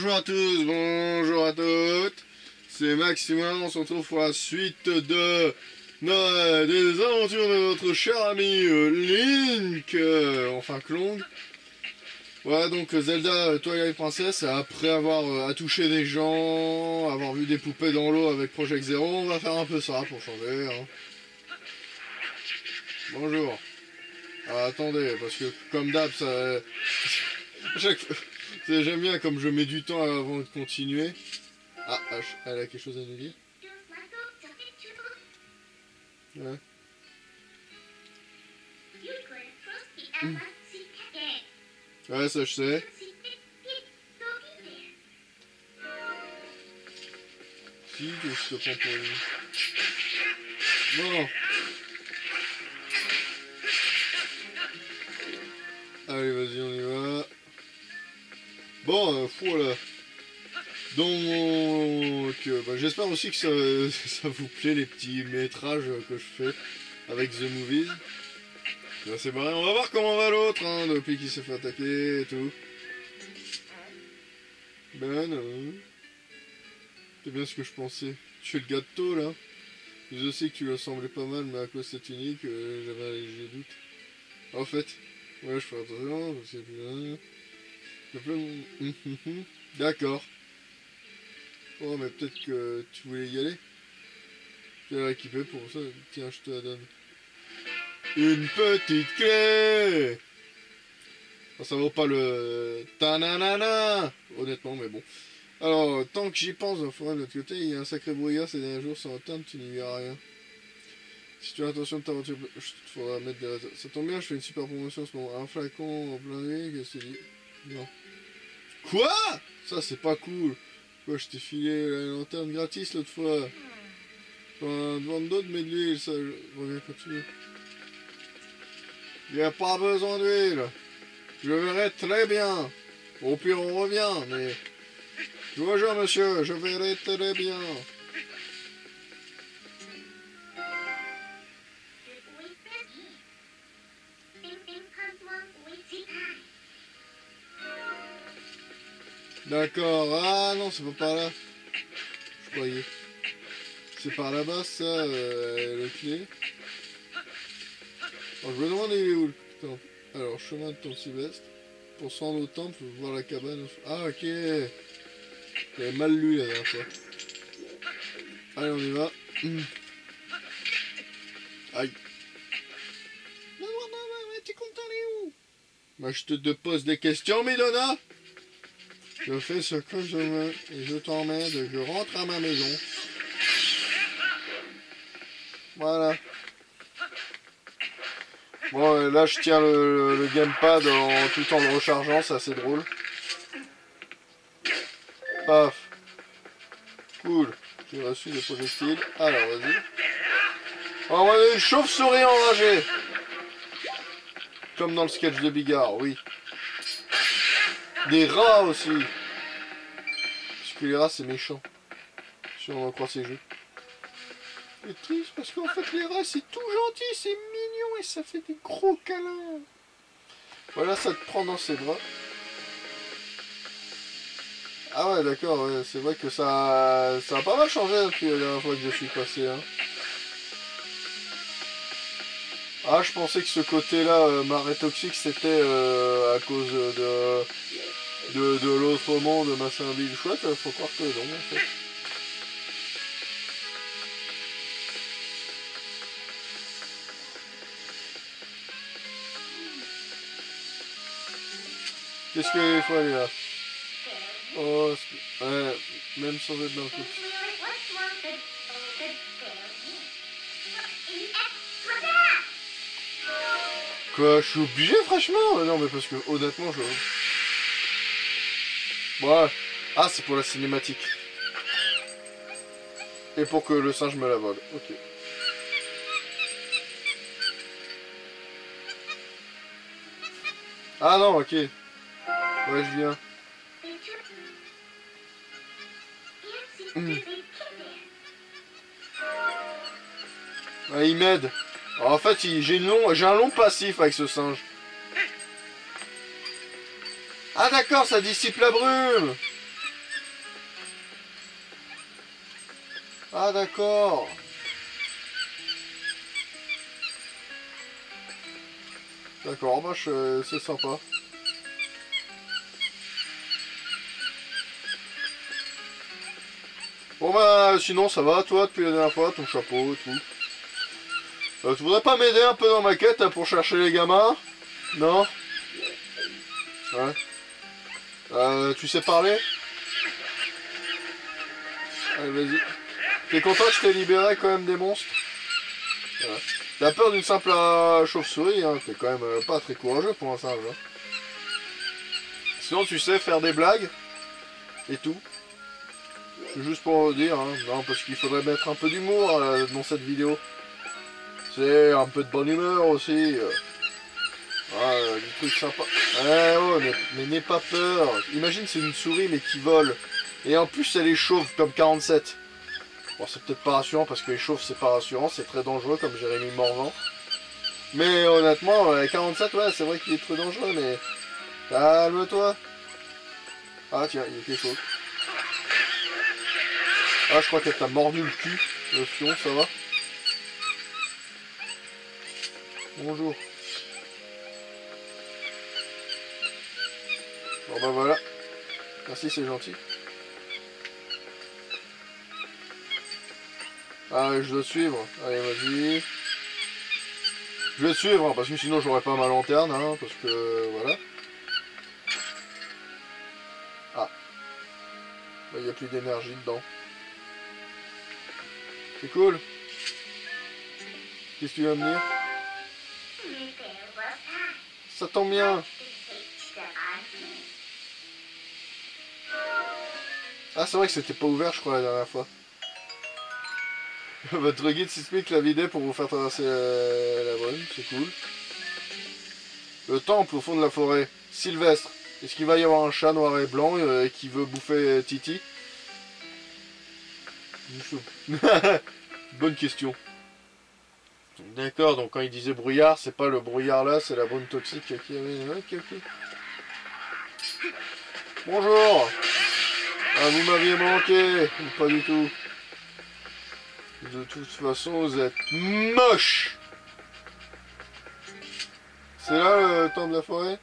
Bonjour à tous, bonjour à toutes, c'est Maximum, on se retrouve pour la suite des aventures de notre cher ami Link, enfin Klong. Voilà, donc Zelda Twilight Princess, après avoir attouché des gens, avoir vu des poupées dans l'eau avec Project Zero, on va faire un peu ça pour changer. Hein. Bonjour. Ah, attendez, parce que comme d'hab, ça... J'aime bien comme je mets du temps avant de continuer. Ah, elle a quelque chose à nous dire. Ouais. Ouais, ça je sais. Si, qu'est-ce que je te prends pour lui? Bon. Allez, vas-y, on y va. Bon, voilà. Donc, j'espère aussi que ça vous plaît, les petits métrages que je fais avec The Movies. Là, c'est pareil, on va voir comment va l'autre, hein, depuis qu'il s'est fait attaquer et tout. Ben non. C'est bien ce que je pensais. Tu fais le gâteau, là. Je sais que tu lui ressemblais pas mal, mais à cause c'est unique, j'avais un léger doute. En fait, ouais, je ferai attention, parce que d'accord. Oh, mais peut-être que tu voulais y aller. Tu l'as équipé pour ça. Tiens, je te la donne. Une petite clé. Oh, ça vaut pas le ta-na-na-na, honnêtement, mais bon. Alors, tant que j'y pense, dans la forêt de l'autre côté, il y a un sacré brouillard ces derniers jours, sans entendre, tu n'y verras rien. Si tu as l'intention de t'aventurer, il faudra mettre des réseaux. Ça tombe bien, je fais une super promotion en ce moment. Un flacon en plein nuit, qu'est-ce que tu dis? Non. Quoi? Ça, c'est pas cool. Quoi, je t'ai filé la lanterne gratis l'autre fois. Enfin, demande d'autres, mais de l'huile, ça, je reviens quand tu veux. Il n'y a pas besoin d'huile. Je verrai très bien. Au pire, on revient, mais... Je vous jure, monsieur, je verrai très bien. D'accord. Ah non, c'est pas par là. Je croyais. C'est par là-bas, ça, le clé. Alors, je me demande il est où le temple. Alors, chemin de Temple Sylvestre. Pour se rendre au temple, voir la cabane. Ah, ok. J'avais mal lu la dernière fois. Allez, on y va. Aïe. Non, t'es content, il est où? Bah, je te pose des questions, Midona. Je fais ce que je veux et je t'emmène, je rentre à ma maison. Voilà. Bon, là je tiens le gamepad tout en le rechargeant, c'est assez drôle. Paf. Cool. J'ai reçu des projectiles. Alors, vas-y. On va une chauve-souris enragée. Comme dans le sketch de Bigard, oui. Des rats aussi. Parce que les rats c'est méchant. Si on en croit ces jeux. C'est triste parce qu'en fait les rats c'est tout gentil, c'est mignon et ça fait des gros câlins. Voilà, ça te prend dans ses bras. Ah ouais, d'accord, ouais, c'est vrai que ça a pas mal changé depuis la dernière fois que je suis passé. Hein. Ah, je pensais que ce côté-là, marée toxique, c'était à cause de l'autre monde, machin, bille chouette. Faut croire que non, en fait. Qu'est-ce qu'il faut aller là? Oh, ouais, même sans être dans le coup. Quoi, je suis obligé, franchement? Non, mais parce que honnêtement, je... Ouais. Ah, c'est pour la cinématique. Et pour que le singe me la vole. Ok. Ah non, ok. Ouais, je viens. Ah, il m'aide. En fait, j'ai un long passif avec ce singe. Ah d'accord, ça dissipe la brume. Ah d'accord. D'accord, bah c'est sympa. Bon bah sinon ça va toi depuis la dernière fois, ton chapeau et tout. Tu voudrais pas m'aider un peu dans ma quête pour chercher les gamins? Non? Ouais. Tu sais parler? Allez vas-y. T'es content que je t'ai libéré quand même des monstres? Voilà. T'as peur d'une simple chauve-souris, hein. T'es quand même pas très courageux pour un singe. Hein. Sinon tu sais faire des blagues et tout. C'est juste pour vous dire, hein. Non, parce qu'il faudrait mettre un peu d'humour dans cette vidéo. C'est un peu de bonne humeur aussi. Du truc sympa. Eh oh, mais n'aie pas peur. Imagine c'est une souris mais qui vole. Et en plus elle est chauve comme 47. Bon c'est peut-être pas rassurant parce que les chauves c'est pas rassurant, c'est très dangereux comme Jérémy Morvan. Mais honnêtement, 47 ouais c'est vrai qu'il est très dangereux mais... Calme-toi. Ah tiens, il y a quelque chose. Ah je crois qu'elle t'a mordu le cul. Le fion, ça va? Bonjour. Bon bah voilà. Merci, c'est gentil. Ah, je dois suivre. Allez, vas-y. Je vais te suivre, hein, parce que sinon j'aurais pas ma lanterne, hein, parce que voilà. Ah. Il n'y a plus d'énergie dedans. C'est cool. Qu'est-ce que tu vas me dire? Ça tombe bien. Ah, c'est vrai que c'était pas ouvert, je crois, la dernière fois. Votre guide sismique l'a vidé pour vous faire traverser la brume, c'est cool. Le temple au fond de la forêt. Sylvestre. Est-ce qu'il va y avoir un chat noir et blanc qui veut bouffer Titi? Bonne question. D'accord, donc quand il disait brouillard, c'est pas le brouillard là, c'est la brume toxique qui avait... Ok, ok. Bonjour. Ah, vous m'aviez manqué. Pas du tout. De toute façon, vous êtes moche. C'est là le temps de la forêt?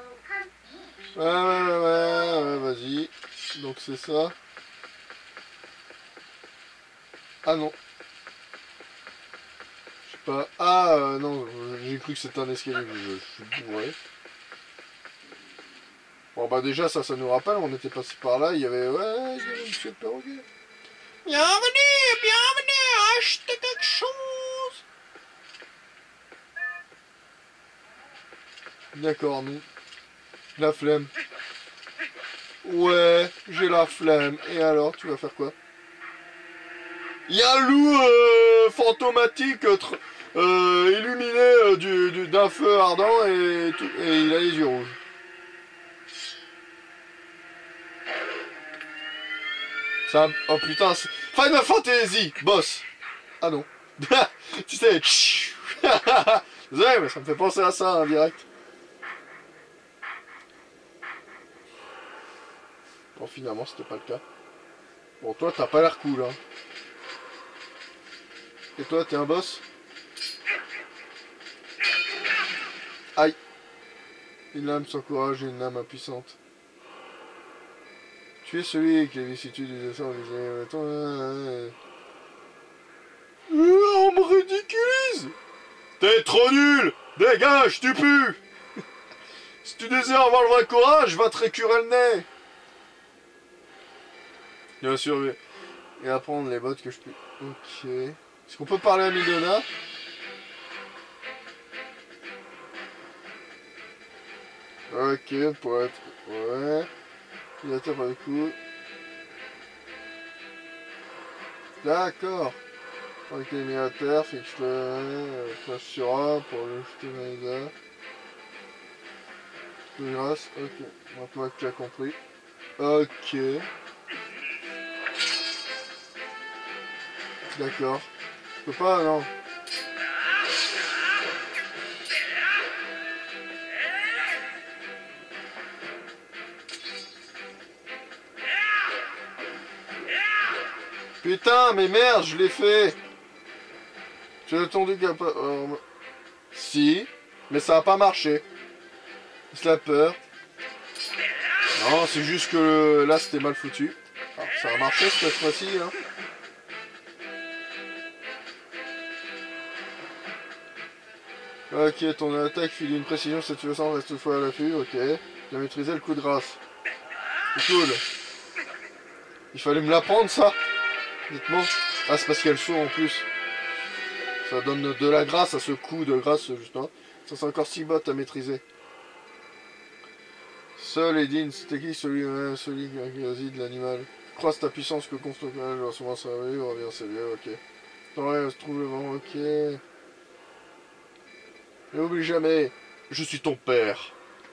Ouais, vas-y. Donc c'est ça. Ah non. Je sais pas. Ah non, j'ai cru que c'était un escalier. Je suis bourré. Bon bah déjà ça nous rappelle, on était passé par là, il y avait... Ouais, il y avait monsieur le perroquet. Bienvenue, achetez quelque chose. D'accord, non. La flemme. Ouais, j'ai la flemme. Et alors, tu vas faire quoi? Il y a un loup fantomatique illuminé d'un feu ardent et il a les yeux rouges. Ça, oh putain, Final Fantasy, boss. Ah non. Tu sais, désolé, mais ça me fait penser à ça, hein, direct. Bon, finalement, c'était pas le cas. Bon, toi, t'as pas l'air cool, hein. Et toi, t'es un boss? Aïe. Une lame sans courage et une lame impuissante. Tu es celui avec les vicissitudes du dessin on me ridiculise. T'es trop nul. Dégage, tu pues. Si tu désires avoir le vrai courage, va te récurer le nez. Bien sûr, et apprendre les bottes que je peux. Ok. Est-ce qu'on peut parler à Midona? Ok, pour être... Ouais. Il attire par le coup. D'accord. Avec l'éliminateur, fait que je te passe sur A pour le jeter dans les airs. Grâce, ok. Maintenant que tu as compris. Ok. D'accord. Je peux pas, non. Putain, mais merde, je l'ai fait. J'ai attendu qu'à pas... Si, mais ça a pas marché. C'est la peur. Non, c'est juste que là, c'était mal foutu. Alors, ça a marché cette fois-ci, hein. Ok, ton attaque file une précision satisfaisante, reste toutefois à l'affût, ok. Bien maîtrisé le coup de grâce. C'est cool. Il fallait me l'apprendre ça. Dites-moi. Ah, c'est parce qu'elle saut en plus. Ça donne de la grâce à ce coup de grâce, justement. Ça, c'est encore 6 bottes à maîtriser. Seul et digne, c'est qui celui qui réside l'animal. Croise ta puissance que construit le va souvent servir, revient saluer, ok. Dans rien se trouve le vent, ok. N'oublie jamais, je suis ton père.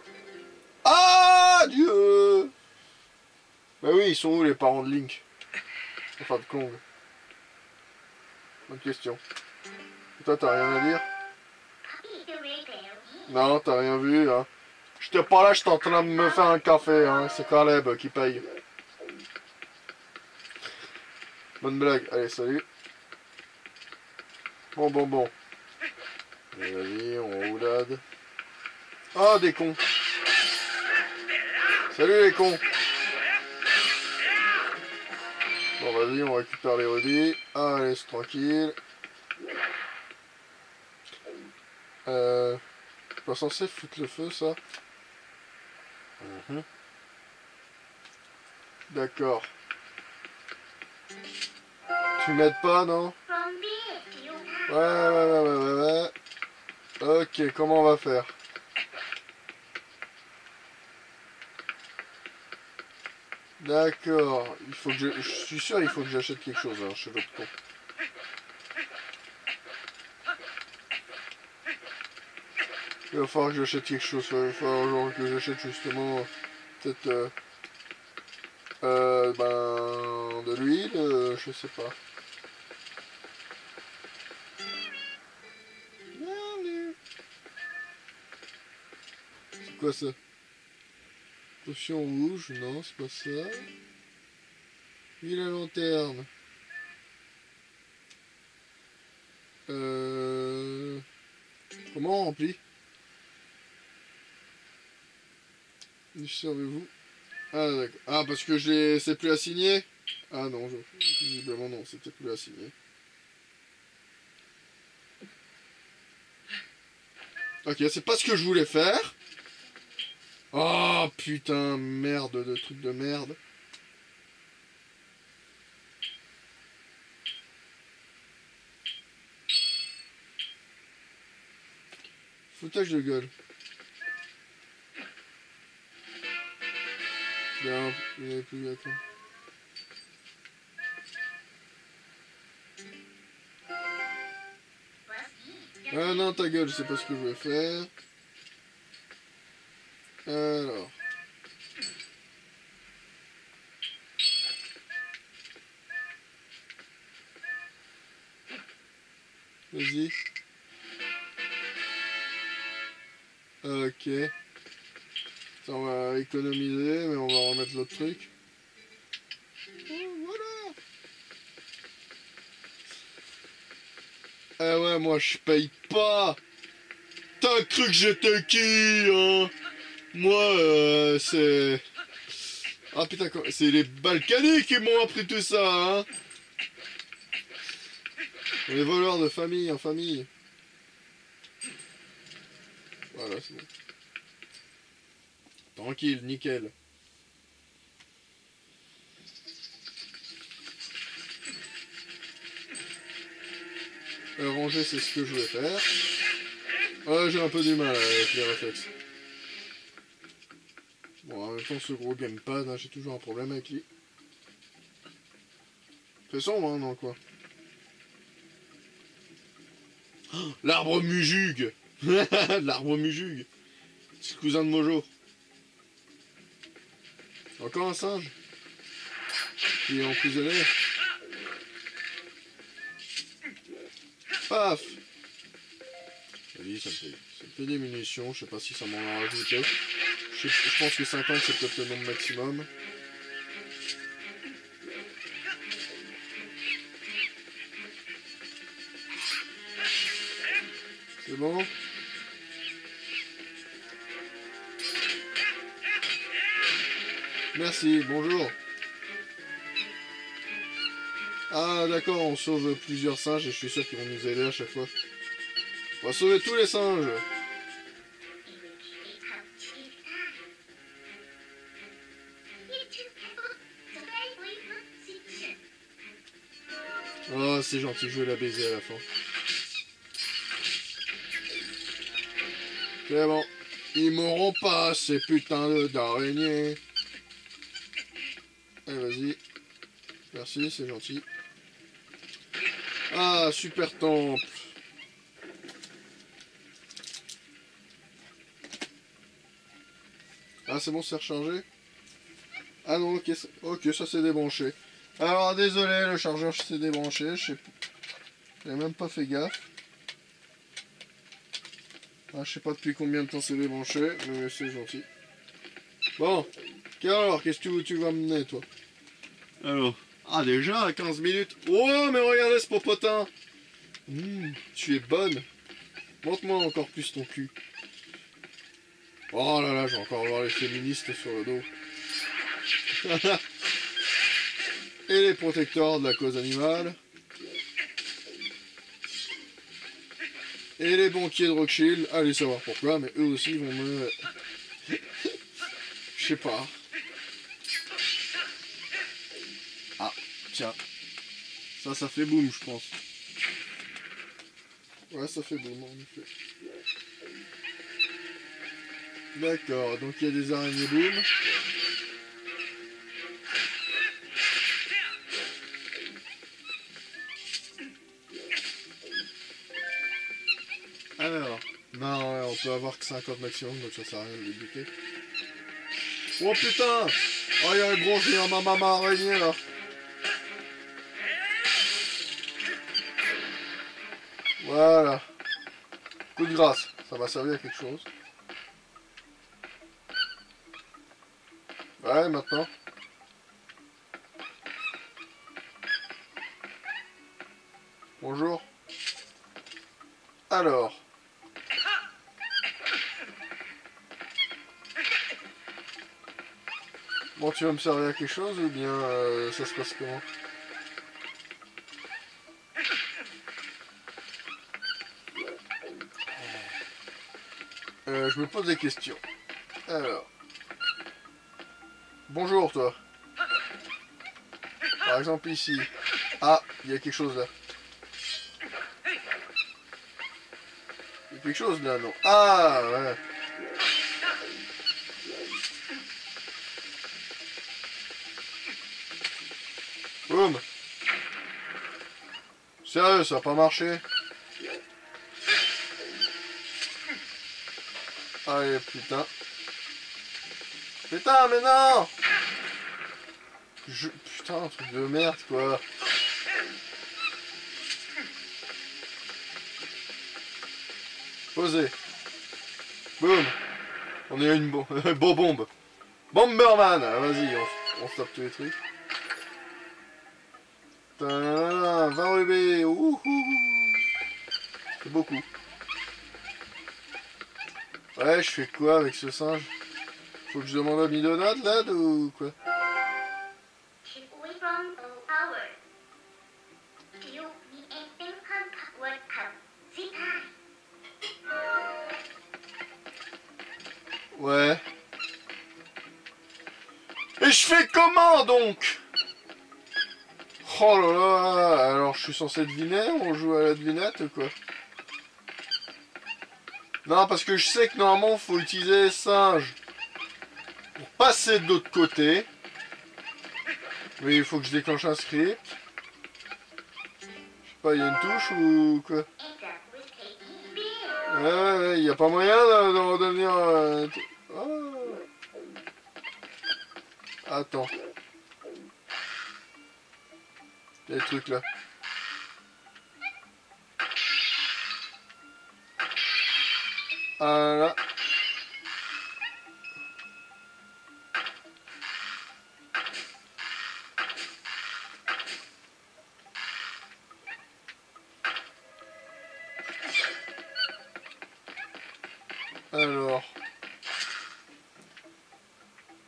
Ah Dieu. Bah oui, ils sont où les parents de Link? Enfin de Kong. Bonne question. Et toi, t'as rien à dire? Non, t'as rien vu, hein. J'étais pas là, j'étais en train de me faire un café, hein. C'est Caleb qui paye. Bonne blague. Allez, salut. Bon. Allez, vas-y, on roulade. Ah, des cons. Salut les cons. Bon, vas-y, on récupère les rubis. Allez, c'est tranquille. Pas censé foutre le feu, ça. D'accord. Tu m'aides pas, non? Ouais. Ok, comment on va faire? D'accord. Il faut que je suis sûr, il faut que j'achète quelque chose, hein, chez l'autre con. Il va falloir que j'achète quelque chose. Il va falloir genre que j'achète justement peut-être de l'huile, je sais pas. C'est quoi ça? Potion rouge, non, c'est pas ça. Huile à lanterne. Comment on remplit? Servez-vous. Ah d'accord. Ah parce que c'est plus assigné? Ah non, visiblement non, c'était plus assigné. Ok, c'est pas ce que je voulais faire. Oh putain, merde de truc de merde. Foutage de gueule. Bien, il n'y avait plus à quoi. Ah non, ta gueule, c'est pas ce que je voulais faire. Alors. Vas-y. Ok. Ça, on va économiser, mais on va remettre l'autre truc. Oh, voilà. Ah ouais, moi je paye pas. T'as cru que j'étais qui, hein? Moi, c'est... Ah putain, c'est les Balkany qui m'ont appris tout ça, hein? Les voleurs de famille en famille. Voilà, c'est bon. Tranquille, nickel. Ranger, c'est ce que je vais faire. Ouais, j'ai un peu du mal avec les réflexes. Bon, en même temps, ce gros gamepad, hein, j'ai toujours un problème avec lui. C'est sombre, hein, non, quoi. Oh, l'arbre Mujug. L'arbre Mujug. C'est le cousin de Mojo. Encore un singe qui est emprisonné. Paf. Oui, ça me fait des munitions. Je sais pas si ça m'en a rajouté. Je pense que 50 c'est peut-être le nombre maximum. C'est bon? Merci, bonjour. Ah d'accord, on sauve plusieurs singes et je suis sûr qu'ils vont nous aider à chaque fois. On va sauver tous les singes. Oh, c'est gentil, je vais la baiser à la fin. C'est bon. Ils mourront pas, ces putains d'araignées. Allez, vas-y. Merci, c'est gentil. Ah, super temple. Ah, c'est bon, c'est rechargé? Ah non, ok, ok, ça s'est débranché. Alors, désolé, le chargeur s'est débranché. J'ai même pas fait gaffe. Ah, je sais pas depuis combien de temps c'est débranché, mais c'est gentil. Bon, alors, qu'est-ce que tu vas mener, toi? Alors, ah déjà, à 15 minutes. Oh, mais regardez ce popotin. Tu es bonne. Montre-moi encore plus ton cul. Oh là là, je vais encore voir les féministes sur le dos. Et les protecteurs de la cause animale. Et les banquiers de Rothschild. Allez savoir pourquoi, mais eux aussi vont me... Je sais pas. Ah, tiens. Ça fait boum, je pense. Ouais, ça fait boum, en effet. D'accord, donc il y a des araignées boum. Alors, non, ouais, on peut avoir que 50 maximum, donc ça sert à rien de les buter. Oh putain! Oh, il y a un gros géant maman araignée là! Voilà. Coup de grâce, ça va servir à quelque chose. Ouais, maintenant. Bonjour. Alors. Bon, tu vas me servir à quelque chose ou bien ça se passe comment? Je me pose des questions. Alors. Bonjour, toi. Par exemple, ici. Ah, il y a quelque chose là. Il y a quelque chose là, non? Ah, ouais. Boum. Sérieux, ça a pas marché? Allez, putain. Putain, mais non! Putain, un truc de merde, quoi. Posez. Boum. On est à une bombe. Bomberman. Ah, vas-y, on stoppe tous les trucs. 20 rubés. Ouhou. C'est beaucoup. Ouais, je fais quoi avec ce singe? Faut que je demande à Midona de l'aide ou quoi? Ouais. Et je fais comment donc? Oh là là, alors je suis censé deviner, on joue à la devinette ou quoi? Non, parce que je sais que normalement faut utiliser les singes pour passer de l'autre côté. Mais il faut que je déclenche un script. Je sais pas, il y a une touche ou quoi? Ouais, il n'y a pas moyen de redevenir... Oh. Attends. Il y a des trucs là. Voilà.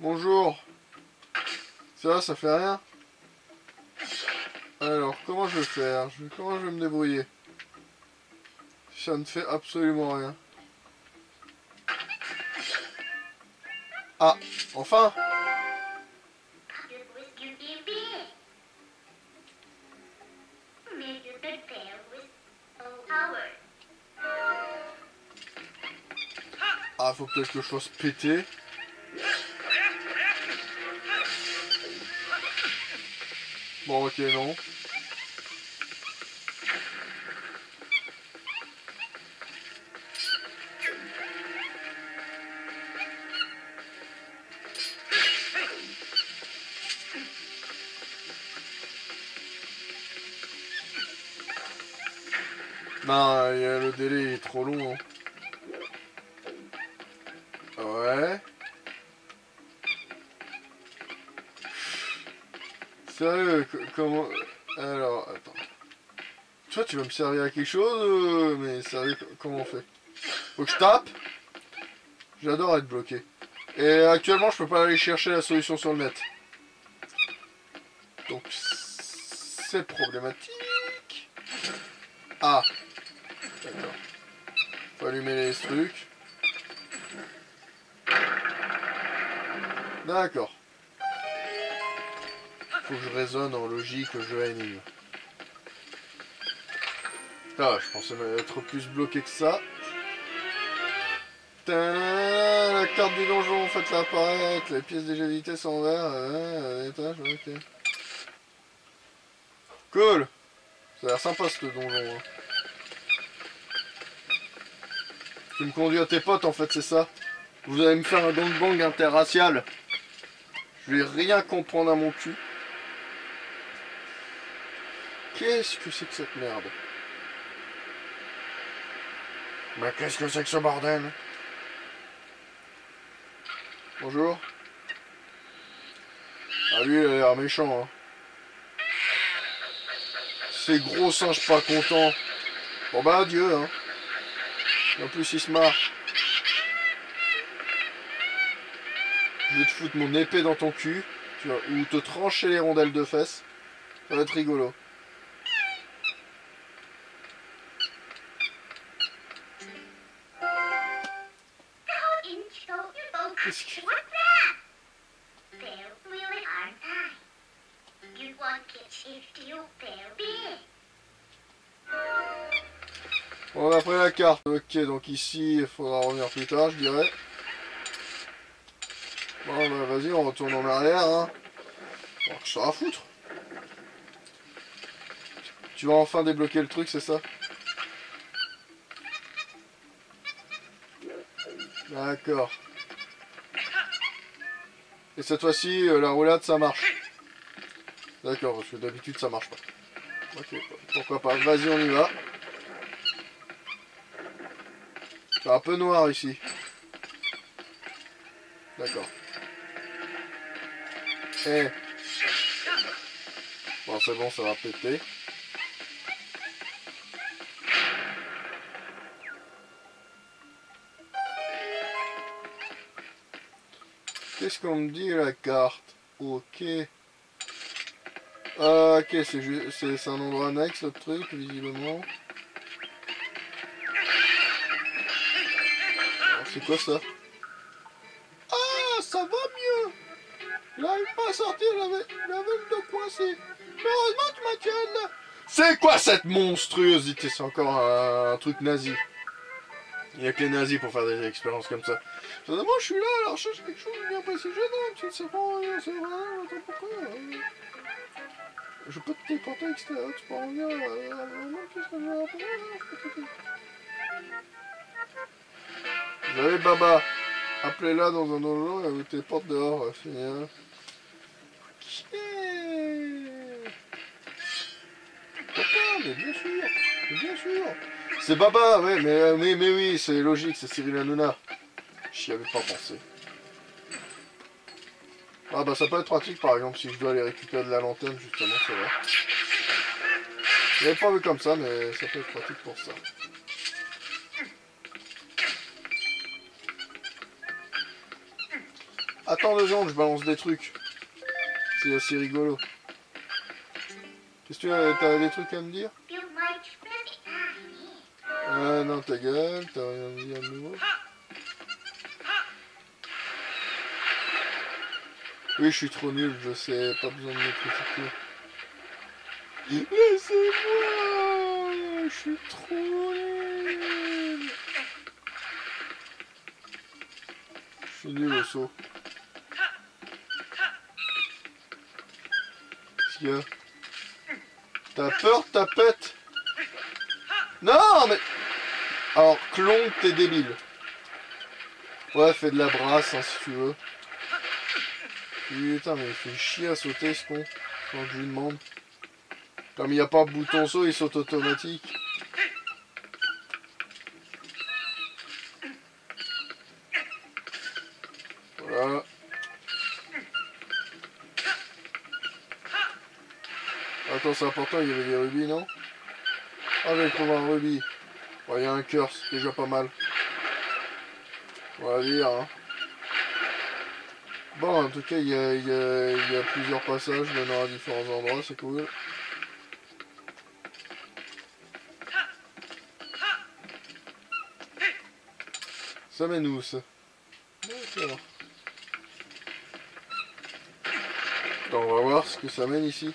Bonjour. Ça fait rien. Alors, comment je vais faire? Comment je vais me débrouiller? Ça ne fait absolument rien. Ah, enfin! Ah, faut peut-être que je fasse péter. Bon, ok, non. Non, le délai est trop long. Hein. Ouais. Sérieux, comment... Alors, attends. Toi, tu vas me servir à quelque chose mais sérieux, comment on fait? Faut que je tape? J'adore être bloqué. Et actuellement, je peux pas aller chercher la solution sur le net. Donc, c'est problématique. Ah. D'accord. Faut allumer les trucs. D'accord. Faut que je raisonne en logique, jeu à énigme. Ah, je pensais être plus bloqué que ça. Tadam, la carte du donjon, faites-la apparaître. Les pièces déjà vitesse sont en vert. Étage, ok. Cool. Ça a l'air sympa ce donjon. Hein. Tu me conduis à tes potes en fait, c'est ça? Vous allez me faire un gangbang interracial. Je vais rien comprendre à mon cul. Qu'est-ce que c'est que cette merde? Mais qu'est-ce que c'est que ce bordel? Bonjour. Ah lui il a l'air méchant hein. Ces gros singes pas contents. Bon bah adieu hein. En plus il se marre. Je vais te foutre mon épée dans ton cul. Tu vois, ou te trancher les rondelles de fesses. Ça va être rigolo. Qu'est-ce que... Bon, on a pris la carte. Ok, donc ici, il faudra revenir plus tard, je dirais. Bon, bah vas-y, on retourne en arrière. Hein. Bon, que ça va foutre. Tu vas enfin débloquer le truc, c'est ça? D'accord. Et cette fois-ci, la roulade, ça marche. D'accord, parce que d'habitude, ça marche pas. Ok, pourquoi pas. Vas-y, on y va. C'est un peu noir ici. D'accord. Eh. Bon, c'est bon, ça va péter. Qu'est-ce qu'on me dit la carte? Ok. Ok, c'est un endroit annexe, le truc, visiblement. C'est quoi ça? Ah, ça va mieux! Il n'arrive pas à sortir, j'avais le dos coincé. Heureusement, tu m'as tiré de là. C'est quoi cette monstruosité? C'est encore un truc nazi. Il n'y a que les nazis pour faire des expériences comme ça. Moi, je suis là, alors je cherche quelque chose de bien précis. Je ne sais pas, c'est vrai, attends, pourquoi je peux te téléporter à l'extérieur, tu peux revenir, même plus que je vais rappeler, je peux te... Vous avez Baba, appelez-la dans un donjon et elle vous téléporte dehors, c'est bien. Ok. Papa, mais bien sûr, bien sûr. C'est Baba, ouais, mais oui, c'est logique, c'est Cyril Hanouna. J'y avais pas pensé. Ah bah ça peut être pratique par exemple si je dois aller récupérer de la lanterne justement, c'est vrai. Je l'avais pas vu comme ça, mais ça peut être pratique pour ça. Attends. attends 2 secondes, je balance des trucs. C'est assez rigolo. Qu'est-ce que t'as des trucs à me dire? Ah non, ta gueule, t'as rien à me dire de nouveau. Oui, je suis trop nul, je sais, pas besoin de me critiquer. Laissez-moi, je suis trop nul. Je suis nul au saut. Qu'est-ce qu'il y a? T'as peur, ta pète? Non, mais... Alors, Clon, t'es débile. Ouais, fais de la brasse, hein, si tu veux. Putain, mais il fait chier à sauter, ce con. Quand je lui demande. Comme il n'y a pas de bouton saut, il saute automatique. Voilà. Attends, c'est important, il y avait des rubis, non? Ah, j'ai trouvé un rubis. Ouais, il y a un cœur, c'est déjà pas mal. On va dire, hein. Bon, en tout cas, il y a plusieurs passages menant à différents endroits, c'est cool. Ça mène où, ça? D'accord. Attends, on va voir ce que ça mène ici.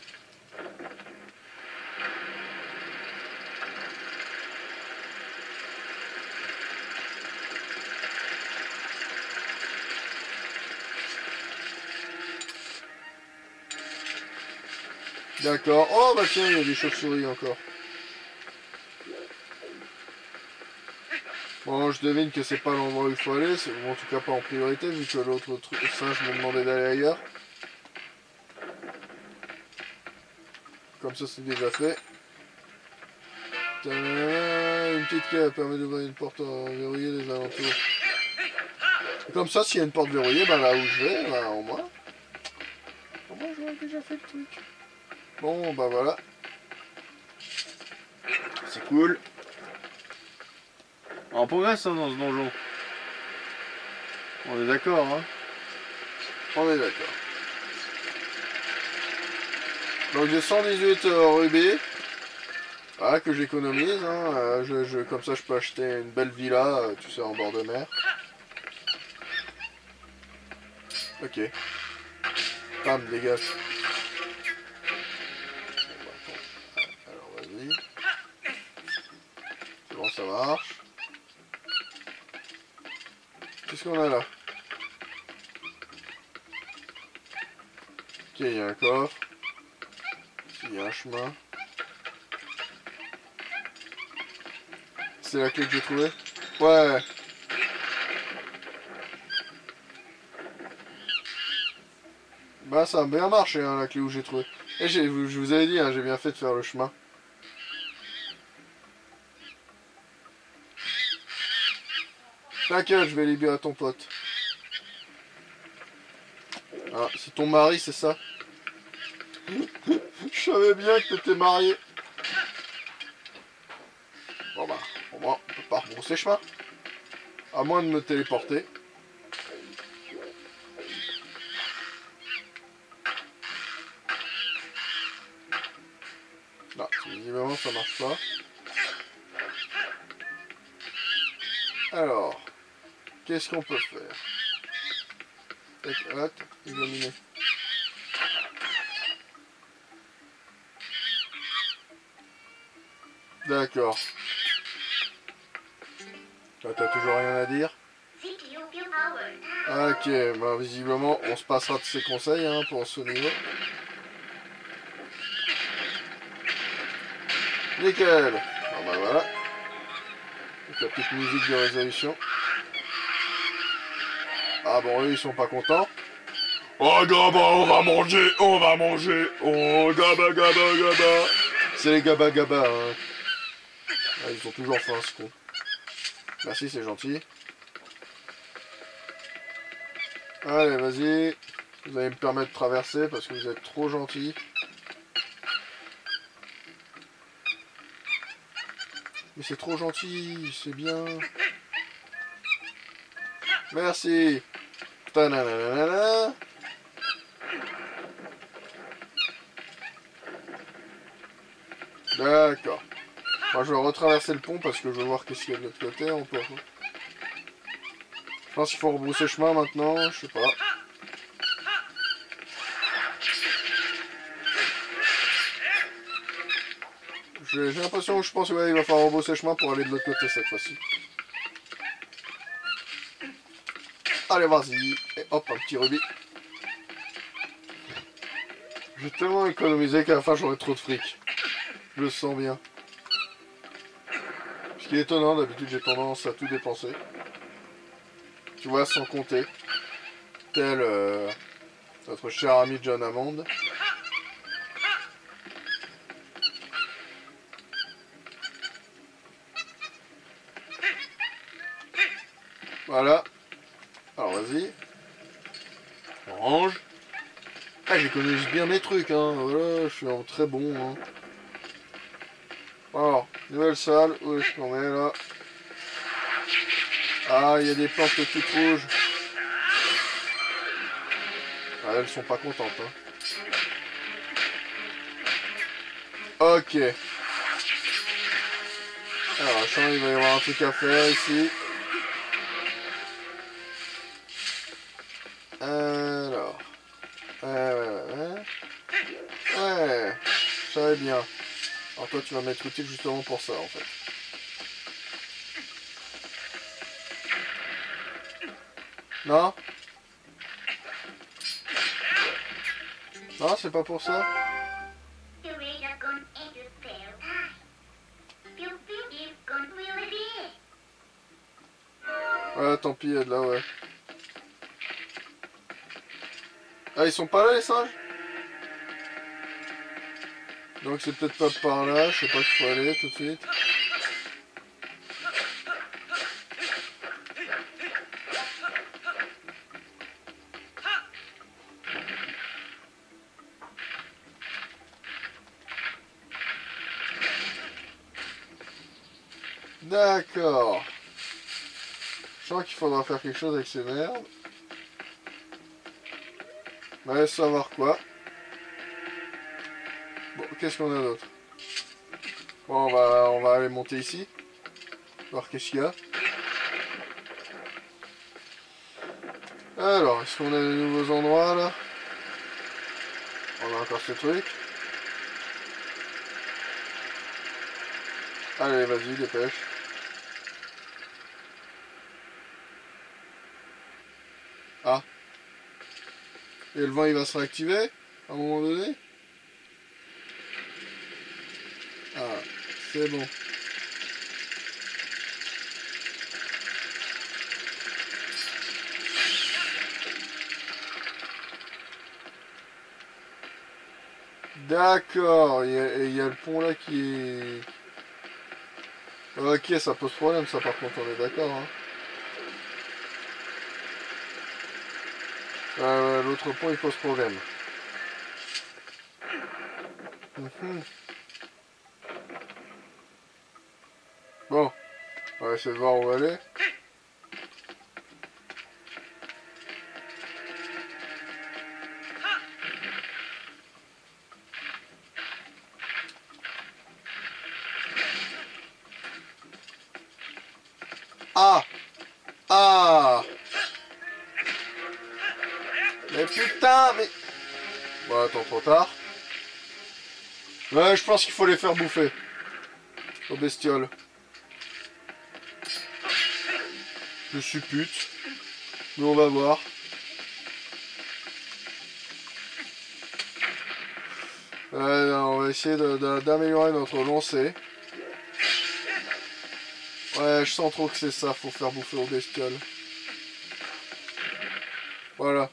D'accord. Oh bah tiens, il y a des chauves-souris encore. Bon, je devine que c'est pas l'endroit où il faut aller, ou en tout cas pas en priorité, vu que l'autre singe me demandait d'aller ailleurs. Comme ça, c'est déjà fait. Une petite clé permet d'ouvrir une porte verrouillée des alentours. Et comme ça, s'il y a une porte verrouillée, ben là où je vais, ben au moins j'aurais déjà fait le truc. Bon, bah voilà. C'est cool. On progresse hein, dans ce donjon. On est d'accord, hein? On est d'accord. Donc j'ai 118 rubis. Voilà, que j'économise. Hein. Comme ça, je peux acheter une belle villa, tu sais, en bord de mer. Ok. Bam, dégage. Alors, vas-y. C'est bon, ça marche. Qu'est-ce qu'on a là? Ok, il y a un coffre. Il y a un chemin. C'est la clé que j'ai trouvée? Ouais. Bah ça a bien marché hein, la clé où j'ai trouvé. Et je vous avais dit, hein, j'ai bien fait de faire le chemin. T'inquiète, je vais libérer ton pote. Ah, c'est ton mari, c'est ça? Je savais bien que t'étais marié. Bon bah, au moins, on peut pas rebrousser chemin. À moins de me téléporter. Non, visiblement ça marche pas. Alors, qu'est-ce qu'on peut faire? Tac, hop, examiner. D'accord. Là, t'as toujours rien à dire? Ok, bah visiblement on se passera de ses conseils hein, pour ce niveau. Nickel. Bon bah voilà. Donc la petite musique de résolution. Ah bon eux ils sont pas contents. Oh gaba on va manger, on va manger. Oh gaba gaba gaba. C'est les gaba gaba hein. Ah, ils ont toujours faim ce con. Merci c'est gentil. Allez vas-y. Vous allez me permettre de traverser parce que vous êtes trop gentil. Mais c'est trop gentil, c'est bien. Merci. Tananana. D'accord. Moi, je vais retraverser le pont parce que je veux voir qu'est-ce qu'il y a de l'autre côté. On peut... Je pense qu'il faut rebrousser chemin maintenant. Je sais pas. J'ai l'impression que je pense qu'il va falloir rebrousser chemin pour aller de l'autre côté cette fois-ci. Allez, vas-y. Et hop, un petit rubis. J'ai tellement économisé qu'à la fin j'aurai trop de fric. Je le sens bien. Ce qui est étonnant, d'habitude j'ai tendance à tout dépenser. Tu vois, sans compter. Tel notre cher ami John Hammond. Voilà. Alors vas-y. On range. Ah, j'économise bien mes trucs, hein. Voilà, je suis en très bon, hein. Alors, nouvelle salle. Où est-ce qu'on est là? Ah, il y a des plantes toutes rouges. Ah, elles sont pas contentes, hein. Ok. Alors, je sens qu'il va y avoir un truc à faire ici. Alors. Ouais, ça va bien. Alors toi, tu vas m'être utile justement pour ça, en fait. Non? Non, c'est pas pour ça? Ouais, tant pis, de là, ouais. Ah, ils sont pas là, les singes? Donc c'est peut-être pas par là, je sais pas qu'il faut aller tout de suite. D'accord. Je sens qu'il faudra faire quelque chose avec ces merdes. Mais savoir quoi. Bon, qu'est-ce qu'on a d'autre? Bon, on va aller monter ici. Voir qu'est-ce qu'il y a. Alors, est-ce qu'on a de nouveaux endroits là? On a encore ce truc. Allez, vas-y, dépêche. Ah. Et le vent il va se réactiver à un moment donné? Ah, c'est bon. D'accord, il y a le pont là qui est... Ok, ça pose problème ça par contre, on est d'accord. Hein. L'autre pont il pose problème. Bon, on va essayer de voir où aller. Ah! Ah! Mais putain, mais... Bon, attends, trop tard. Ouais, je pense qu'il faut les faire bouffer. Aux bestioles. Je suis pute. Mais on va voir. On va essayer d'améliorer notre lancée. Ouais, je sens trop que c'est ça, faut faire bouffer aux bestioles. Voilà.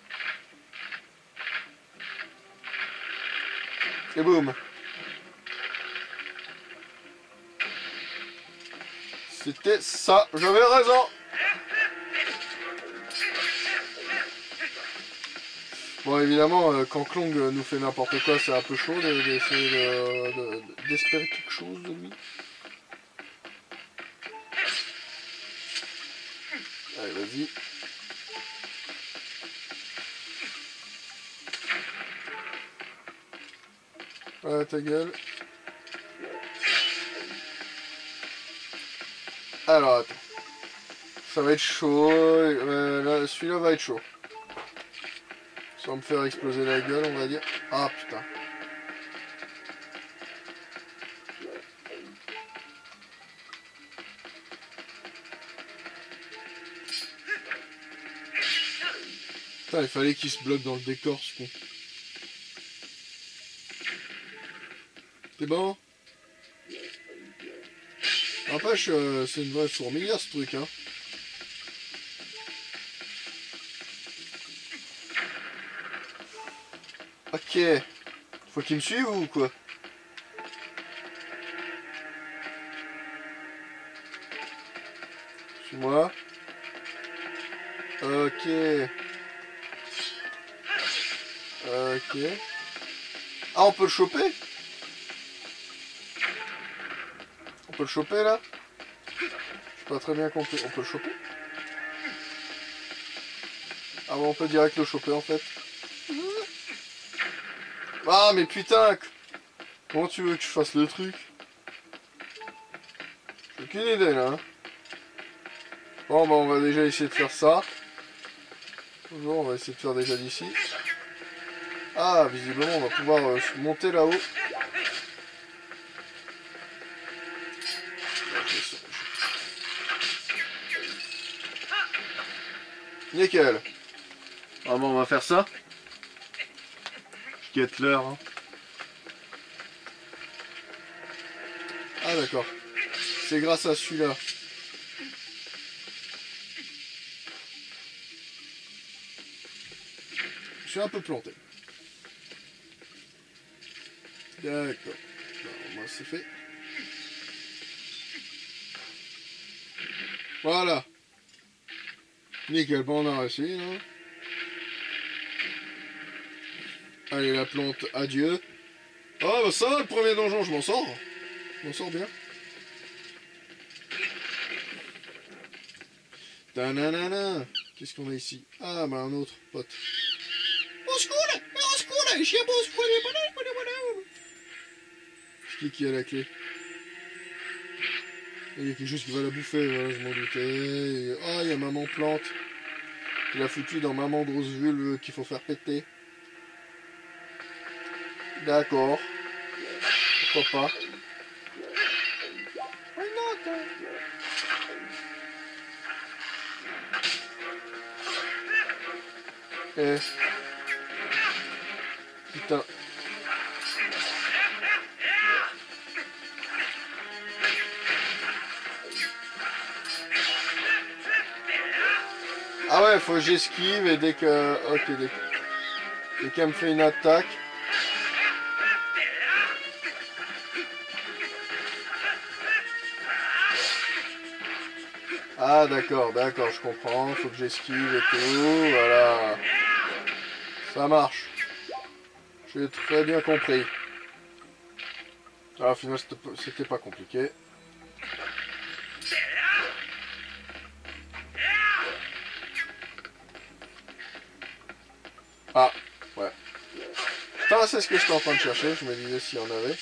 Et boum. C'était ça, j'avais raison. Bon, évidemment, quand Klong nous fait n'importe quoi, c'est un peu chaud d'essayer d'espérer quelque chose de lui. Allez, vas-y. Voilà ta gueule. Alors attends. Ça va être chaud. Celui-là va être chaud. Sans me faire exploser la gueule, on va dire. Ah putain. Putain, il fallait qu'il se bloque dans le décor, ce con. C'est bon? N'empêche, c'est une vraie fourmilière ce truc, hein. Ok. Faut qu'il me suive ou quoi? Suis-moi. Ok. Ok. Ah, on peut le choper? On peut le choper là? J'ai pas très bien compris. On peut le choper? Ah bon, on peut direct le choper en fait. Ah mais putain! Comment tu veux que je fasse le truc? J'ai aucune idée là. Hein. Bon bah on va déjà essayer de faire ça. Bonjour, on va essayer de faire déjà d'ici. Ah visiblement on va pouvoir monter là-haut. Nickel. Ah bon on va faire ça. Je guette l'heure. Hein. Ah d'accord. C'est grâce à celui-là. Je suis un peu planté. D'accord. Moi c'est fait. Voilà. Nickel, bon on a réussi. Hein. Allez la plante, adieu. Oh bah ça va le premier donjon, je m'en sors. Je m'en sors bien. Tananana. Qu'est-ce qu'on a ici? Ah bah un autre pote. Au secours, les chiens beaux, c'est qui a la clé? Il y a quelque chose qui va la bouffer, voilà, je m'en doutais. Ah, il y a maman plante. Il a foutu dans maman grosse vulve qu'il faut faire péter. D'accord. Pourquoi pas? Why not? Eh. Putain. Ah ouais, faut que j'esquive et dès que... Ok, dès qu'elle me fait une attaque... Ah d'accord, je comprends, faut que j'esquive et tout, voilà. Ça marche. J'ai très bien compris. Ah, au final, c'était pas compliqué. Ah, ouais. Putain, c'est ce que j'étais en train de chercher, je me disais s'il y en avait.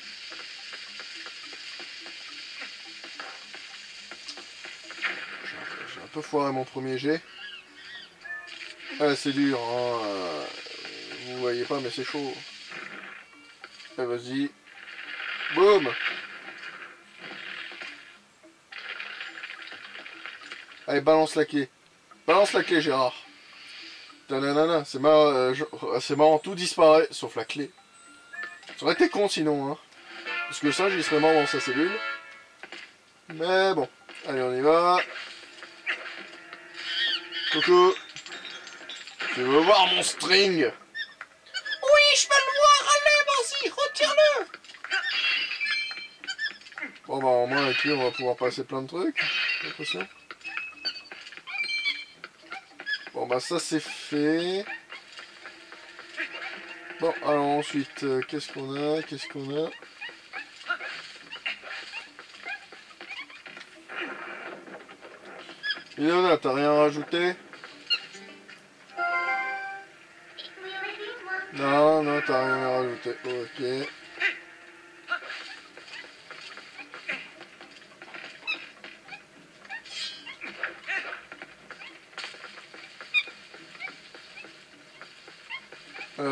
J'ai un peu foiré mon premier jet. Ah, c'est dur, hein. Vous voyez pas, mais c'est chaud. Eh, vas-y. Boum! Allez, balance la clé. Balance la clé, Gérard. Tananana, c'est marrant, tout disparaît, sauf la clé. Ça aurait été con sinon, hein. Parce que ça, j'y serais mort dans sa cellule. Mais bon, allez, on y va. Coucou. Tu veux voir mon string? Oui, je veux le voir, allez, vas-y, retire-le. Bon, bah, au moins, avec lui, on va pouvoir passer plein de trucs, j'ai l'impression. Bon, bah, ça, c'est fait. Bon, alors ensuite, qu'est-ce qu'on a? Ilona, t'as rien rajouté? Non, t'as rien à rajouter. Ok.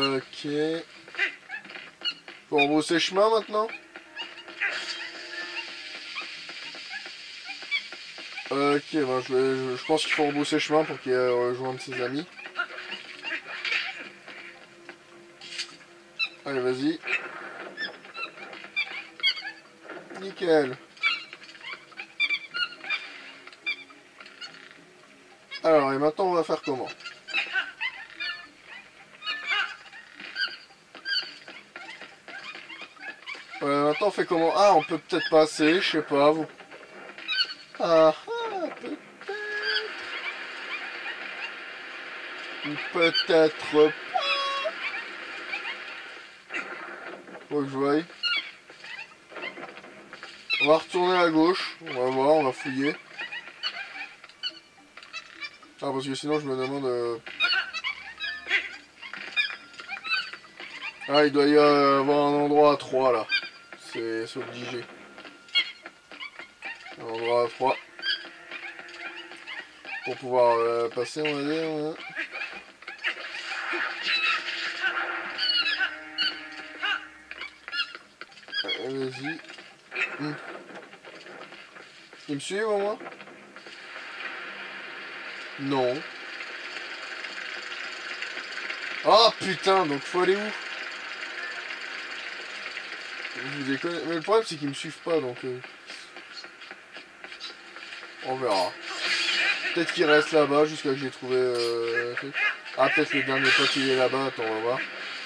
Ok. Faut rebrousser chemin maintenant. Ok, ben je pense qu'il faut rebrousser chemin pour qu'il rejoigne ses amis. Allez, vas-y. Nickel. Alors, et maintenant on va faire comment? Maintenant on fait comment? Ah, on peut peut-être passer, je sais pas, vous... Ah, peut-être... Ou peut-être pas. Faut que je voie. On va retourner à gauche, on va voir, on va fouiller. Ah, parce que sinon je me demande... Ah, il doit y avoir un endroit à 3 là. C'est obligé. Un endroit à 3. Pour pouvoir passer, on va dire. Hein. Vas-y. Il me suit, moi? Non. Ah putain, donc faut aller où? Vous déconnez. Mais le problème c'est qu'ils me suivent pas, donc... On verra. Peut-être qu'il reste là-bas jusqu'à que j'ai trouvé... Ah, peut-être le dernier pote il est là-bas, attends, on va voir.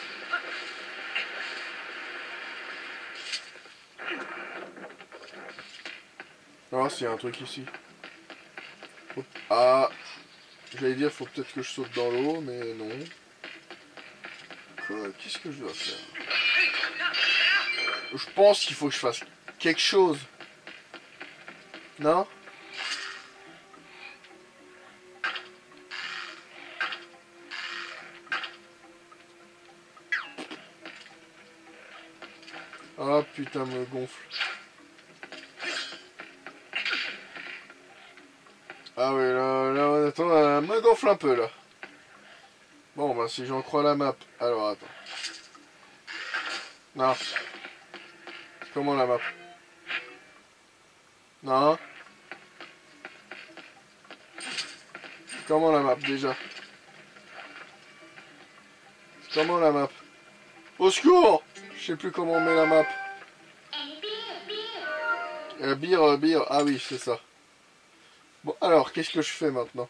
Ah, s'il y a un truc ici. Ah, j'allais dire, faut peut-être que je saute dans l'eau, mais non. Qu'est-ce que je dois faire? Je pense qu'il faut que je fasse quelque chose. Non? Ah putain, me gonfle. Ah oui, là, attends, me gonfle un peu là. Bon, bah si j'en crois la map. Alors attends. Non. Comment la map? Non. Comment la map déjà? Comment la map? Au secours! Je sais plus comment on met la map. Beer. Ah oui, c'est ça. Bon, alors, qu'est-ce que je fais maintenant?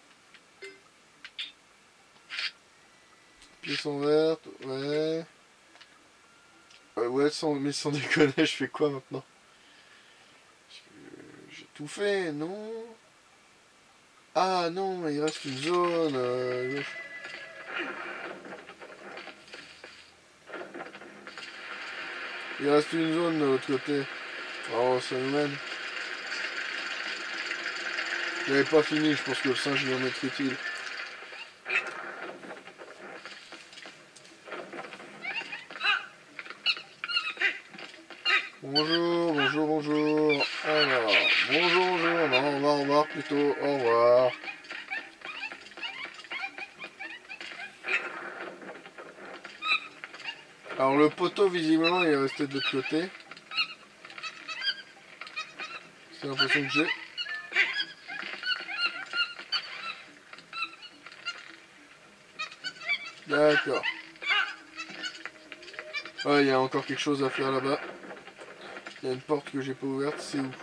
Pièce en verte, ouais. Ouais, mais sans déconner, je fais quoi maintenant? J'ai tout fait, non? Ah non, il reste une zone. Il reste une zone de l'autre côté. Oh, ça nous mène. J'avais pas fini, je pense que le singe il va m'être utile. Bonjour. Alors, bonjour. Non, au revoir plutôt. Au revoir. Alors le poteau visiblement il est resté de l'autre côté. C'est l'impression que j'ai. D'accord. Ouais, il y a encore quelque chose à faire là-bas. Il y a une porte que j'ai pas ouverte, c'est où?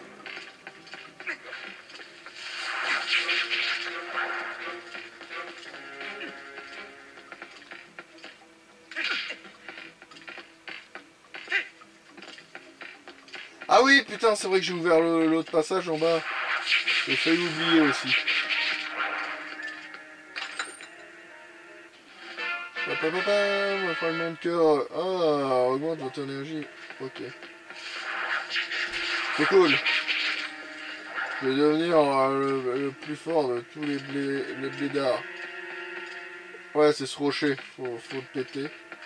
Ah oui, putain, c'est vrai que j'ai ouvert l'autre passage en bas. J'ai failli oublier aussi. Un fragment de cœur. Ah, augmente votre énergie. Ok. C'est cool. Je vais devenir le plus fort de tous les blédards. Ouais, c'est ce rocher. Faut le péter.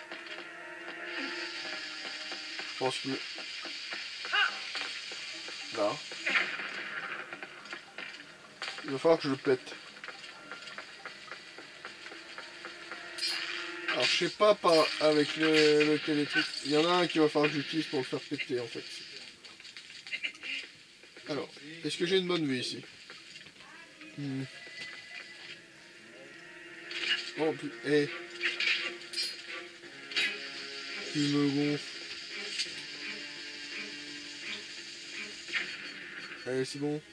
Je pense que... Là. Il va falloir que je le pète. Alors je sais pas avec lequel les trucs. Il y en a un qui va falloir que j'utilise pour le faire péter en fait. Alors, est-ce que j'ai une bonne vue ici? Oh putain, eh. Tu me gonfles. Allez, c'est bon.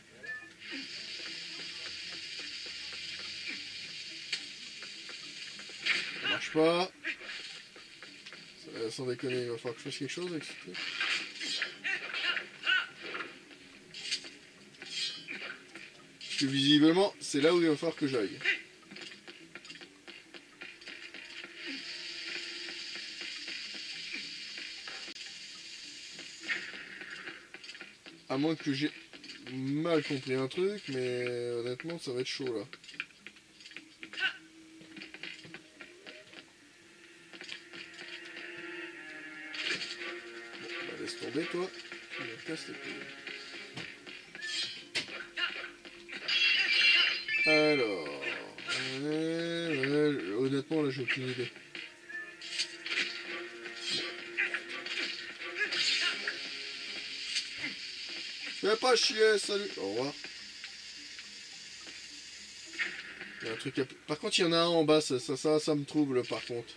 Ça marche pas. Sans déconner, il va falloir que je fasse quelque chose avec ce truc. Parce que visiblement, c'est là où il va falloir que j'aille. À moins que j'ai mal compris un truc, mais honnêtement, ça va être chaud là. Bon, bah laisse tomber toi. Tu me casses les couilles. Alors... honnêtement, là, j'ai aucune idée. Fais pas chier, salut. Au revoir. Il y a un truc à... Par contre, il y en a un en bas, ça me trouble par contre.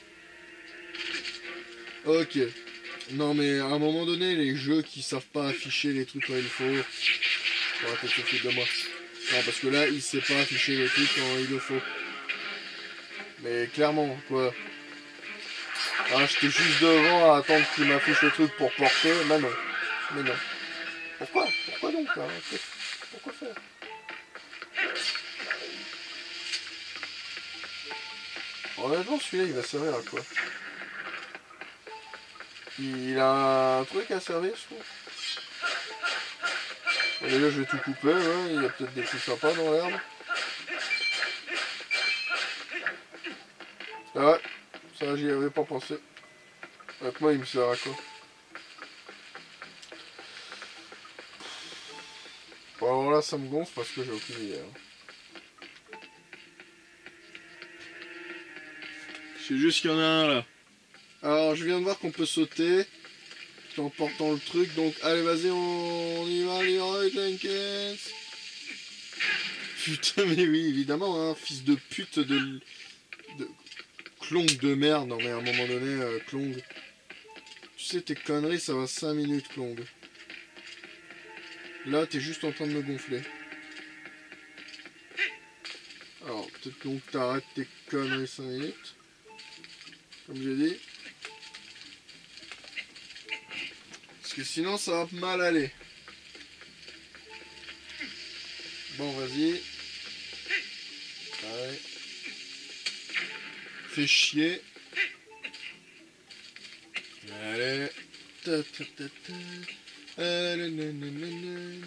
Ok. Non mais à un moment donné, les jeux qui savent pas afficher les trucs quand il faut, on va peut-être se foutre de moi. Non, parce que là, il sait pas afficher les trucs quand il le faut. Mais clairement, quoi. Ah, j'étais juste devant à attendre qu'il m'affiche le truc pour porter. Bah non. Mais non. Pourquoi? Pourquoi donc hein? Pourquoi faire? Honnêtement, celui-là, il va servir à quoi? Il a un truc à servir, je trouve. Bon, déjà, je vais tout couper, ouais. Il y a peut-être des trucs sympas dans l'herbe. Ah ouais, ça, j'y avais pas pensé. Avec moi, il me sert à quoi? Bon, alors là, ça me gonfle parce que j'ai aucune idée. Hein. Je sais juste qu'il y en a un là. Alors, je viens de voir qu'on peut sauter en portant le truc. Donc, allez, vas-y, on y va, Leroy Jenkins. Putain, mais oui, évidemment, hein, fils de pute de clong de merde. Non, mais à un moment donné, clong. Tu sais, tes conneries, ça va 5 minutes, clong. Là, t'es juste en train de me gonfler. Alors, peut-être donc t'arrêtes tes conneries 5 minutes. Comme j'ai dit. Parce que sinon, ça va mal aller. Bon, vas-y. Allez. Fais chier. Allez. Ta, ta, ta, ta. Allez, nanana.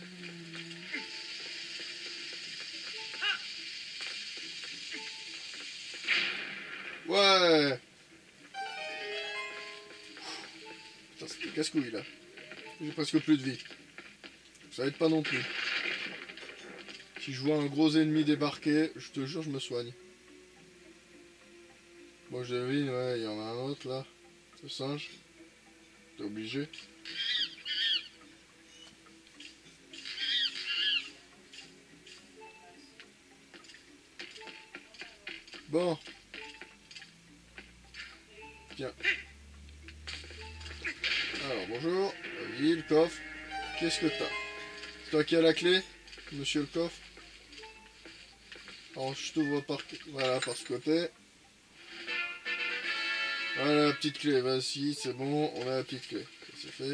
Ouais. Putain, c'était casse-couille là. J'ai presque plus de vie. Ça aide pas non plus. Si je vois un gros ennemi débarquer, je te jure, je me soigne. Bon, je devine, ouais, il y en a un autre là. Ce singe. T'es obligé. Bon. Tiens. Alors, bonjour. Vas-y, le coffre. Qu'est-ce que t'as? C'est toi qui as la clé, monsieur le coffre? Alors, je t'ouvre par... Voilà, par ce côté. Voilà la petite clé. Vas-y, c'est bon. On a la petite clé. Ça, c'est fait.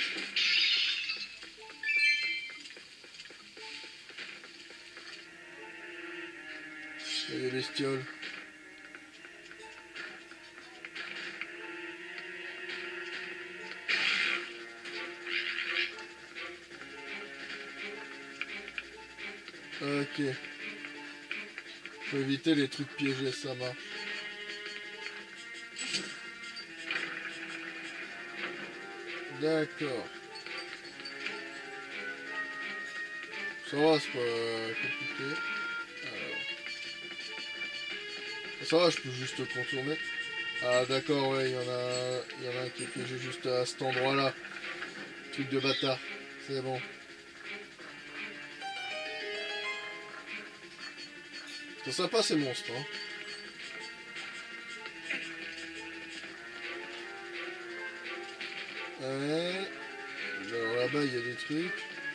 Il y a des bestioles. Ok. Faut éviter les trucs piégés, ça marche. D'accord. Ça va, c'est pas compliqué. Alors. Ça va, je peux juste contourner. Ah d'accord, ouais, il y en a un qui est piégé juste à cet endroit-là. Truc de bâtard. C'est bon. C'est sympa ces monstres, hein. Ouais. Alors là-bas, il y a des trucs.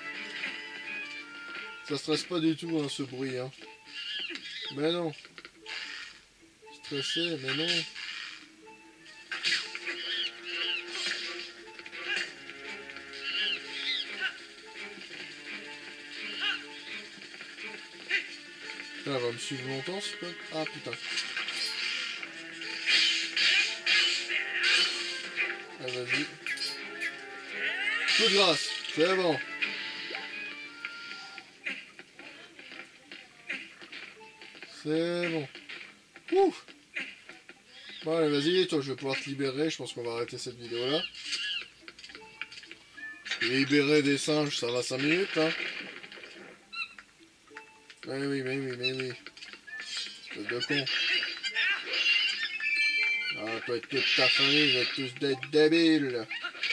Ça stresse pas du tout, hein, ce bruit, hein. Mais non. Stressé, mais non. Putain, elle va me suivre longtemps, c'est quoi? Ah putain. Ah, vas-y. Coup de grâce, c'est bon. C'est bon. Ouf. Bon, allez, vas-y, toi, je vais pouvoir te libérer. Je pense qu'on va arrêter cette vidéo-là. Libérer des singes, ça va 5 minutes, hein. Mais oui, mais oui, mais oui. Espèce de con. Ah, toi et toute ta famille, vous êtes tous des débiles.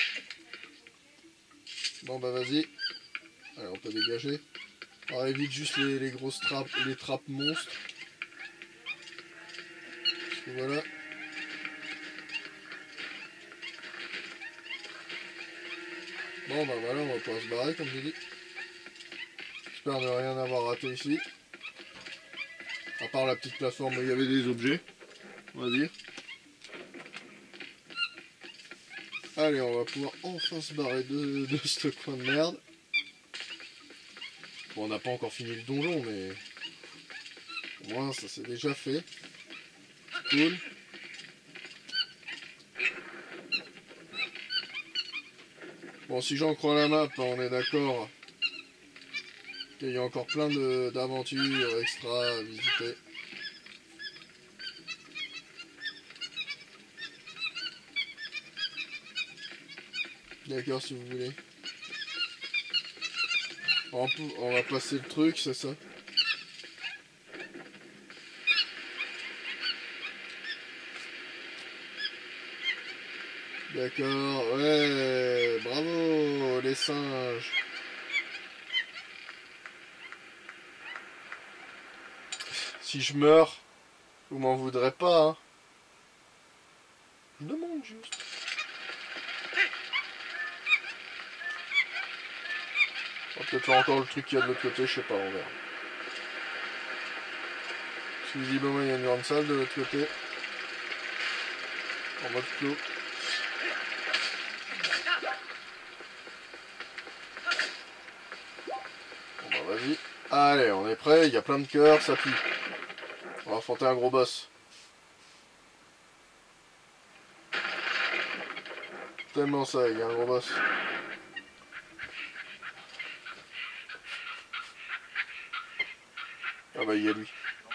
Bon, bah, vas-y. Allez, on peut dégager. On évite juste les grosses trappes, les trappes monstres. Parce que voilà. Bon bah voilà, on va pouvoir se barrer comme j'ai dit. J'espère ne rien avoir raté ici. À part la petite plateforme où il y avait des objets, on va dire. Allez, on va pouvoir enfin se barrer de ce coin de merde. Bon, on n'a pas encore fini le donjon, mais au moins ça c'est déjà fait. Cool. Bon, si j'en crois la map, on est d'accord qu'il y a encore plein d'aventures extra à visiter. D'accord, si vous voulez. On va passer le truc, c'est ça? D'accord, ouais, bravo les singes. Si je meurs, vous m'en voudrez pas, hein. Je demande juste. On va peut-être faire encore le truc qu'il y a de l'autre côté, je sais pas, on verra. Parce que visiblement il y a une grande salle de l'autre côté. En mode clos. Bon bah vas-y. Allez, on est prêt, il y a plein de cœurs, ça pue. On va affronter un gros boss. Tellement ça, il y a un gros boss. Ah bah il y a lui.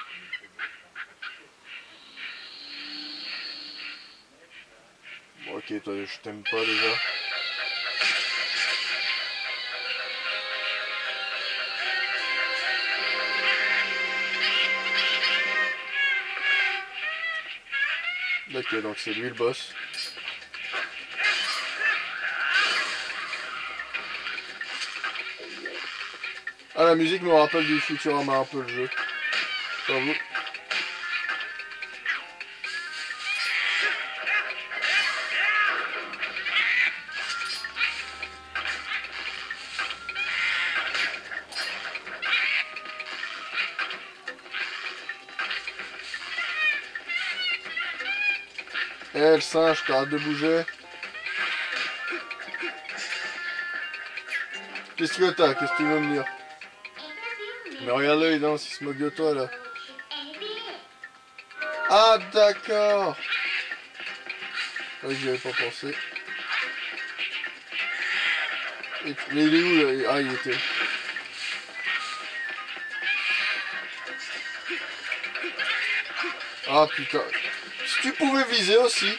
Bon, ok, toi je t'aime pas déjà. Ok, donc c'est lui le boss. Ah, la musique me rappelle du Futurama un peu le jeu. Pas vous. Eh, le singe, t'arrêtes de bouger. Qu'est-ce que t'as? Qu'est-ce que tu veux me dire? Mais regarde-le, il danse, il se moque de toi là. Ah d'accord. Oui, j'y avais pas pensé. Mais il est où là? Ah, il était. Ah putain. Si tu pouvais viser aussi.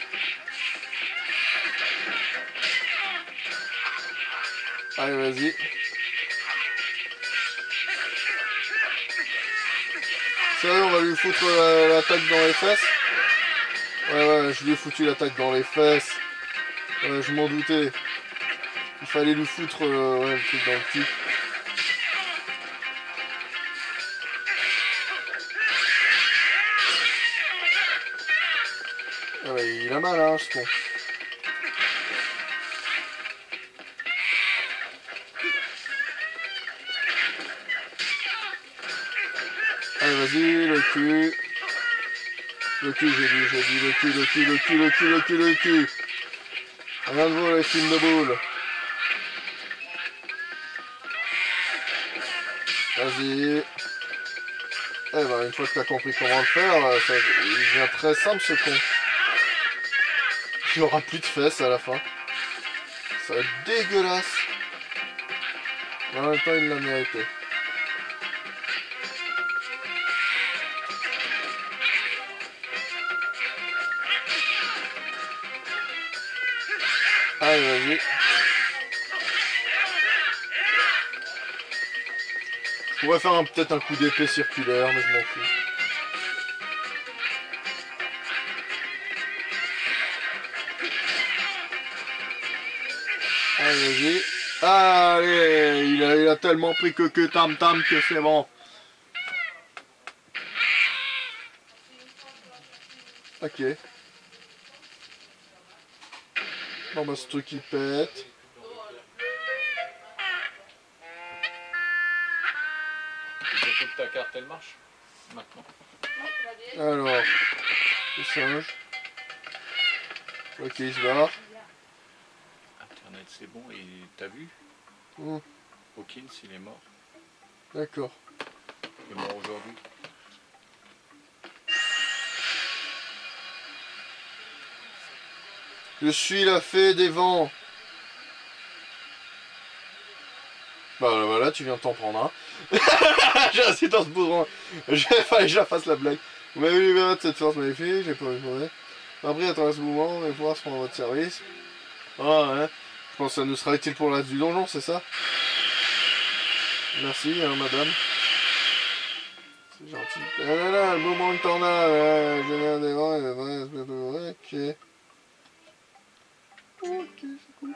Allez, vas-y. Sérieux, on va lui foutre l'attaque dans les fesses. Ouais, je lui ai foutu l'attaque dans les fesses. Ouais, je m'en doutais. Il fallait lui foutre ouais, le truc dans le cul. Ah ouais, il a mal, hein, ce con. Allez, vas-y, le cul. Le cul, j'ai dit, le cul, le cul, le cul, le cul, le cul, le cul. Rien de vous, les films de boules. Vas-y. Eh ben, une fois que t'as compris comment le faire, ça, il devient très simple, ce con. Il n'y aura plus de fesses à la fin. Ça va être dégueulasse. Mais en même temps, il l'a mérité. Allez, vas-y. Je pourrais faire peut-être un coup d'épée circulaire, mais je m'en fous. Allez, vas-y. Allez, il a tellement pris que tam tam que c'est bon. Ok. Bon bah ce truc il pète. Surtout que ta carte elle marche maintenant. Alors, le singe. Ok, il se barre. Internet c'est bon et t'as vu Hawkins il est mort. D'accord. Il est mort aujourd'hui. Je suis la fée des vents. Bah voilà, tu viens de t'en prendre un. J'ai resté dans ce boudron. Fallait que je la fasse la blague. Vous m'avez libéré de cette force magnifique, j'ai pas répondu. Après, à travers ce mouvement, on va pouvoir se prendre à votre service. Ah ouais. Je pense que ça nous sera utile pour le reste du donjon, c'est ça? Merci, hein, madame. C'est gentil. Ah là là, le moment que t'en as, je viens des vents, ok. Ok, c'est cool.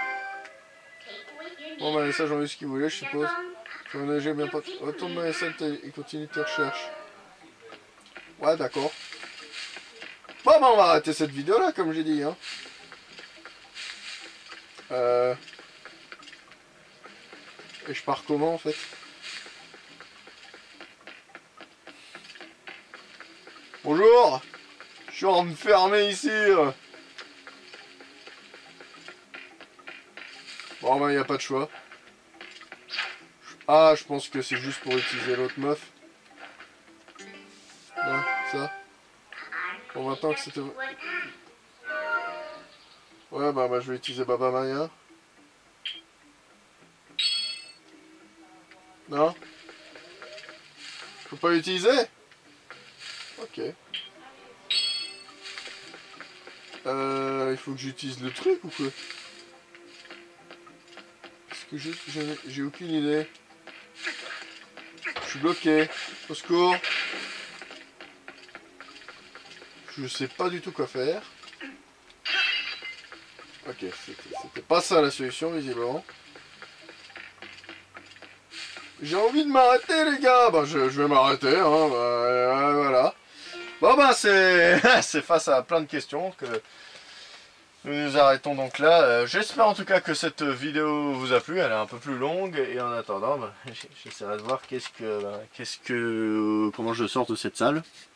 Bon bah ça j'en ai eu ce qu'il voulait je suppose. J'ai bien pas... Retourne dans les salles et continue tes recherches. Ouais d'accord. Bon bah on va arrêter cette vidéo là comme j'ai dit hein. Et je pars comment en fait? Bonjour. Je suis enfermé ici. Bon bah y a pas de choix. Ah je pense que c'est juste pour utiliser l'autre meuf. Là, ça. Bon maintenant que c'était... Ouais bah je vais utiliser Baba Maya. Non? Je peux pas l'utiliser? Ok. Il faut que j'utilise le truc ou quoi? Parce que j'ai aucune idée. Je suis bloqué. Au secours. Je sais pas du tout quoi faire. Ok, c'était pas ça la solution visiblement. J'ai envie de m'arrêter les gars. Bah je vais m'arrêter hein. Voilà. Bon bah c'est c'est face à plein de questions que nous nous arrêtons donc là. J'espère en tout cas que cette vidéo vous a plu. Elle est un peu plus longue et en attendant bah, j'essaierai de voir comment je sors de cette salle.